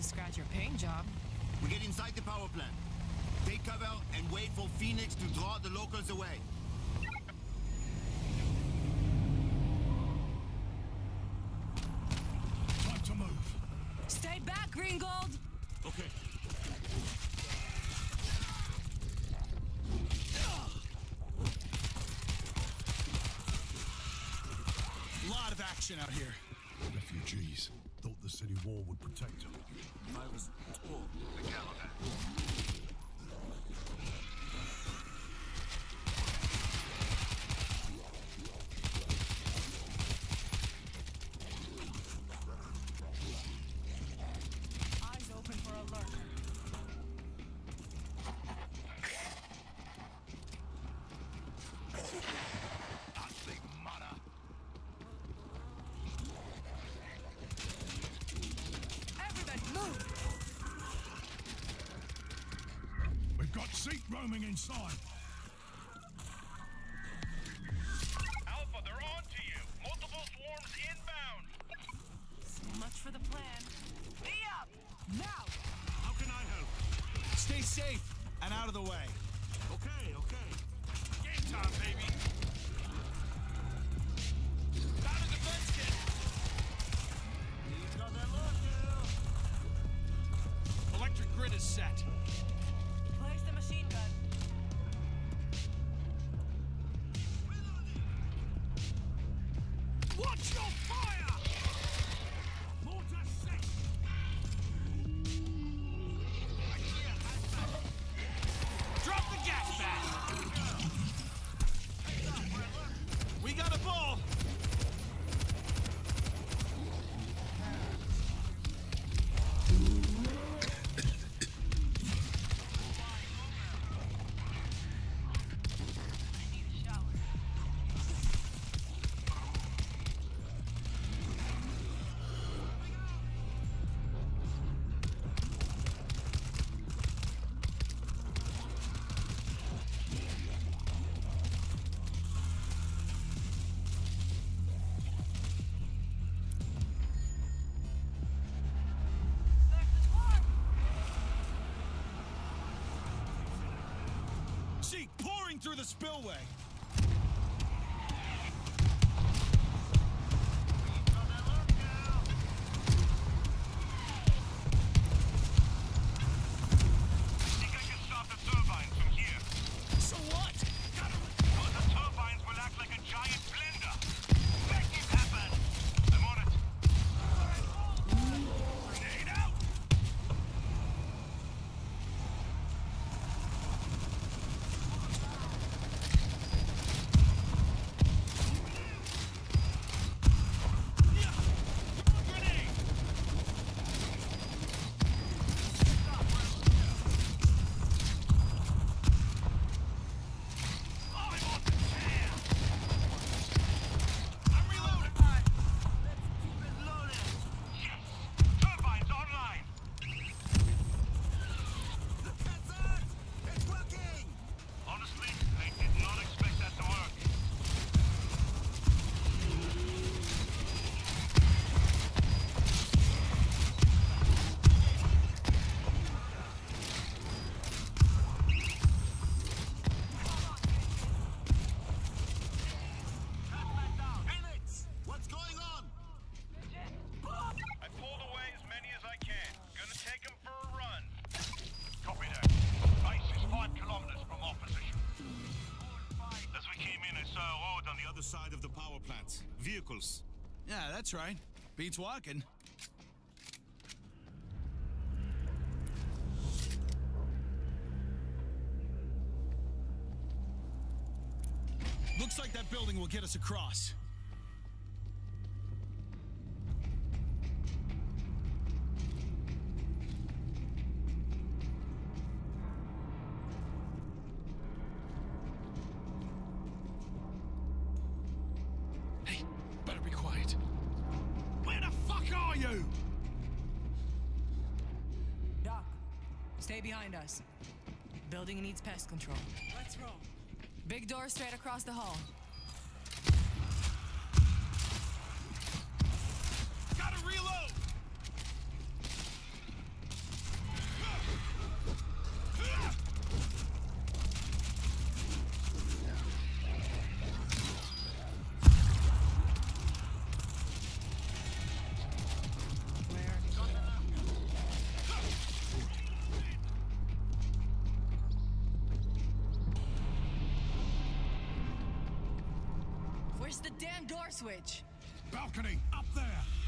to scratch your paint job. We get inside the power plant. Take cover and wait for Phoenix to draw the locals away. Time to move. Stay back, Green Gold! Okay. Lot of action out here. Refugees. Thought the city wall would protect them. I was told. The calendar. Eyes open for a lurker. Everybody move! We've got Zeke roaming inside. Alpha, they're on to you. Multiple swarms inbound. So much for the plan. Be up! Now! How can I help? Stay safe and out of the way. Okay, okay. Game time, baby. Found a defense kit. Electric grid is set. Place the machine gun. Watch your fire! Mortar set! Drop the gas back! We got a ball! Zeke pouring through the spillway. Think I can stop the turbines from here? So what? Well, the turbines will act like a giant blender. Make it happen. I'm on it. Grenade out! Turbines online! It's working! Honestly, I did not expect that to work. Phoenix! What's going on? I pulled away as many as I can. Gonna take them for a run. Copy that. Base is 5 kilometers from our position. As we came in, I saw a road on the Other side of the power plant. Vehicles. Yeah, that's right. Beats walking. Looks like that building will get us across. Hey, better be quiet. Where the fuck are you? Doc, stay behind us. Building needs pest control. Let's roll. Big door straight across the hall. Gotta reload! Where's the damn door switch? Balcony, up there!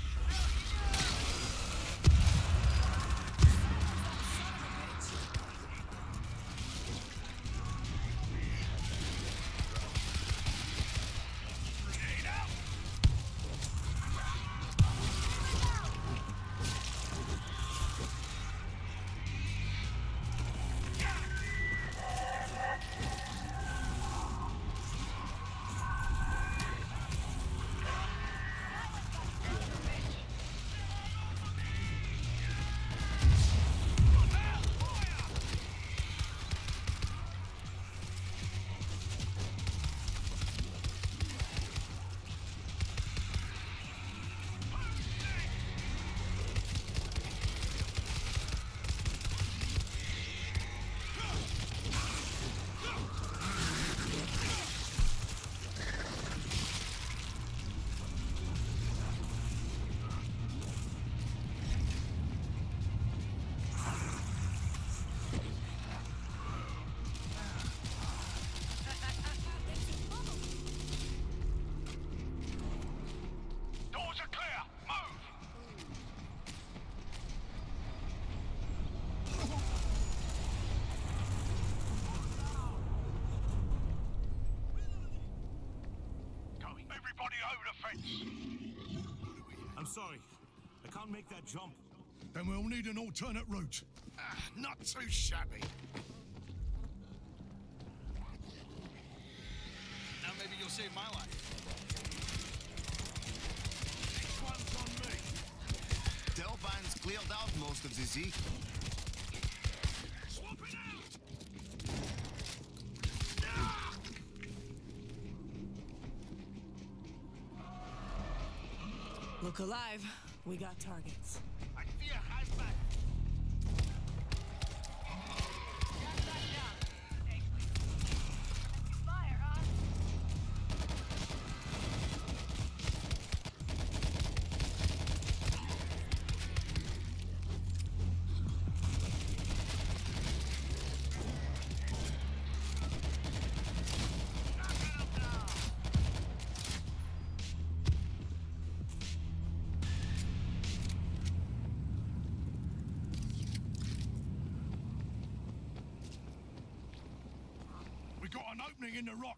Doors are clear. Move. Going. Everybody over the fence. I'm sorry. I can't make that jump. Then we'll need an alternate route. Not too shabby. Now maybe you'll save my life. This one's on me. Delvine's cleared out most of the Z. Swap it out! Look alive. We got targets. I see a hazmat. Fire, huh? We got an opening in the rock.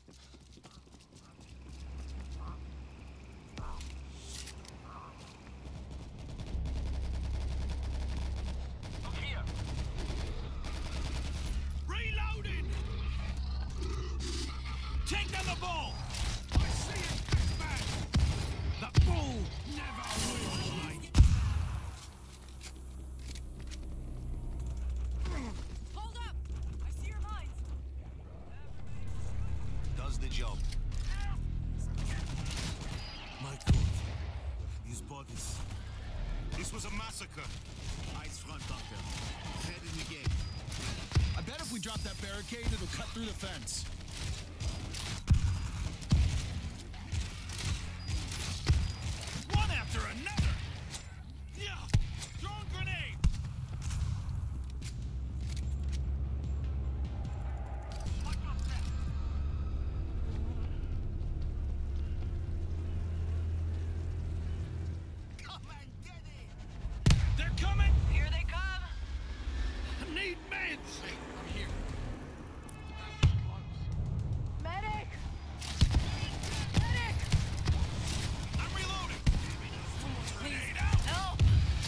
Look here. Reloading! Take down the ball! I see it, this man! The bull never will, mate! Hold up! I see your mines. Does the job. My God. These bodies. This was a massacre. Eyes front, Doctor. Head in the game. I bet if we drop that barricade, it'll cut through the fence. One after another! Yeah! Throwing grenade! Come and get it! They're coming! Here they come. I need meds! I'm here. Medic! I'm reloading! Please. Help!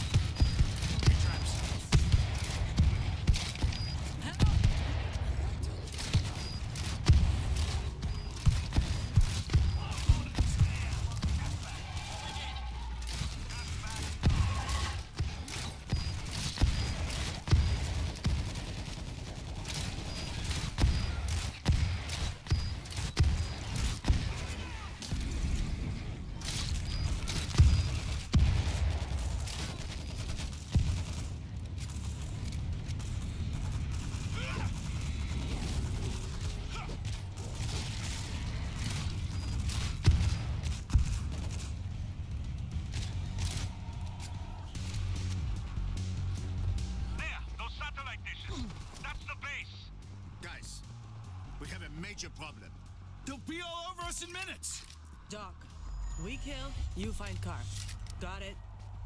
There, those satellite dishes. That's the base. Guys, we have a major problem. They'll be all over us in minutes. Doc, we kill, you find car. Got it?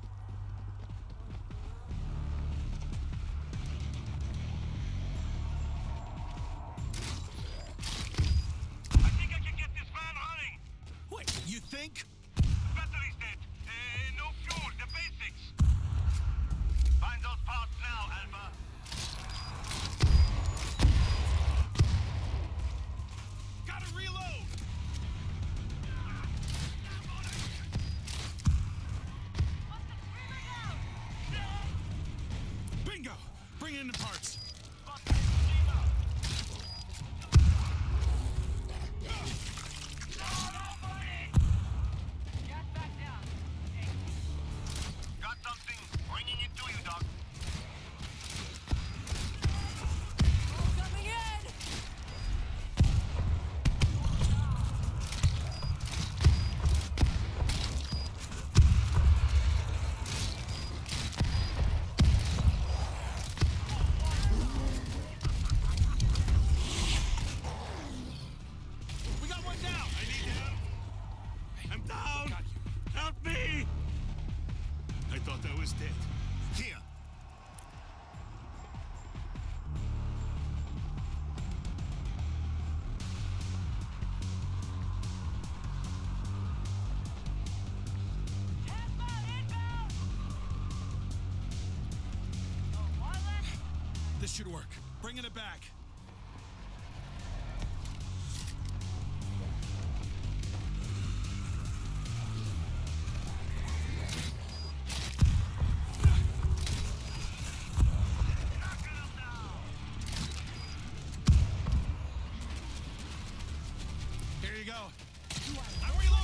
I think I can get this van running. Wait, you think? The battery's dead. No fuel, the basics. Find those parts now, Alpha. Gotta reload! Bingo! Bring in the parts. Got something. Bringing it to you, Doc. Coming in! We got one down! I need help. I'm down. Got you. Help me. I thought I was dead. Here. This should work. Bringing it back. Here you go. I reload.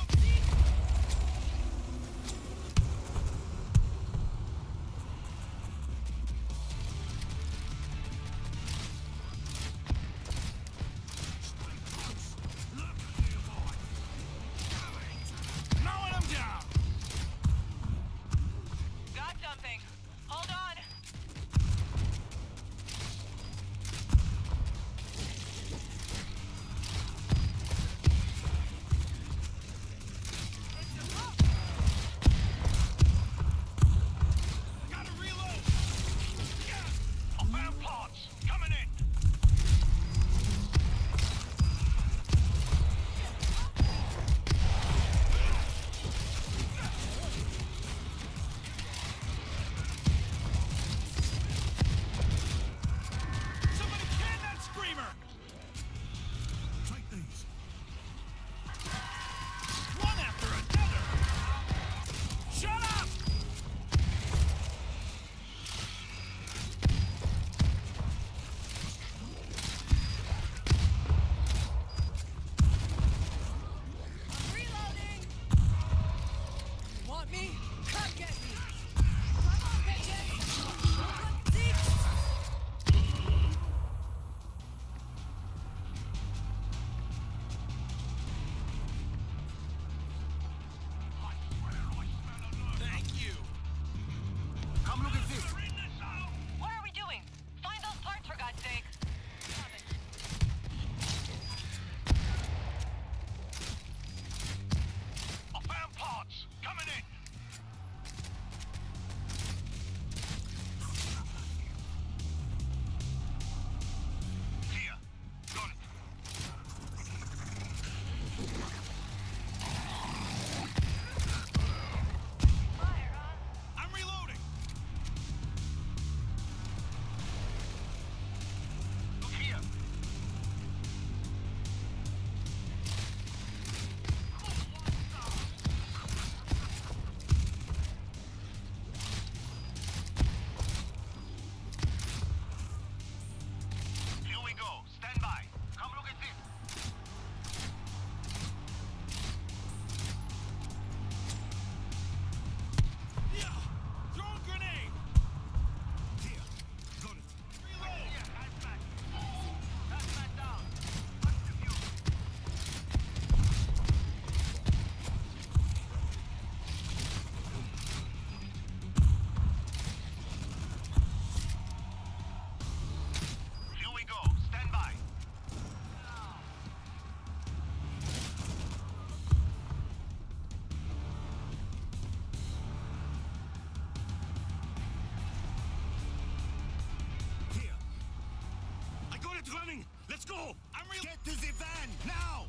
running! Let's go! I'm real. Get to the van, now!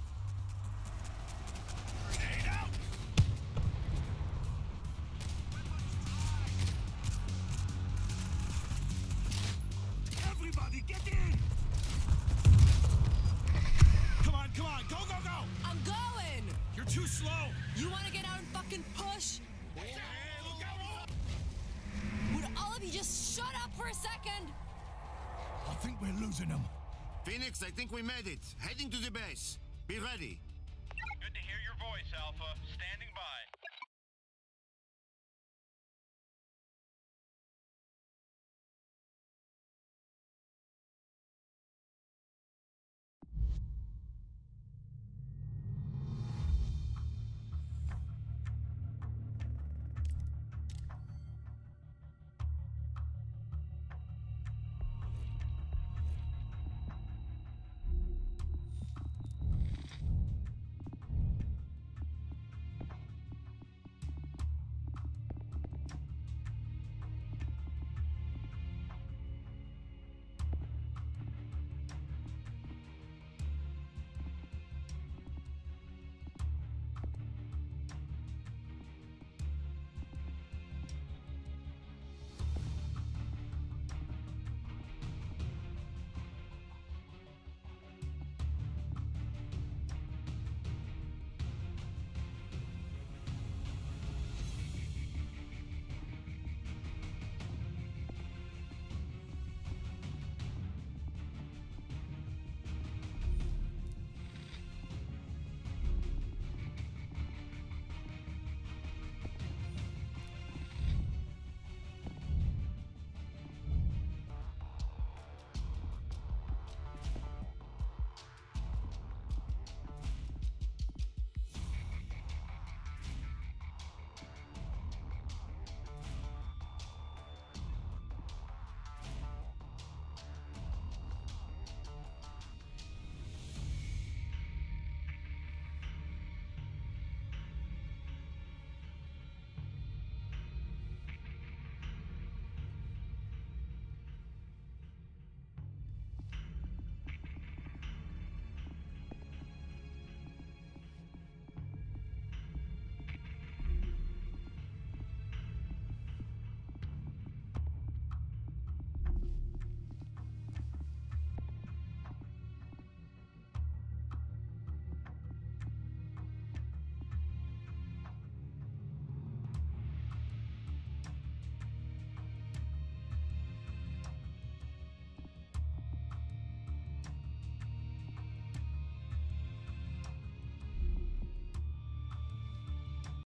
Grenade out! Everybody, get in! Come on, go, go, go! I'm going! You're too slow! You wanna get out and fucking push? Hey, look out! Would all of you just shut up for a second? I think we're losing them. Phoenix, I think we made it. Heading to the base. Be ready. Good to hear your voice, Alpha. Standing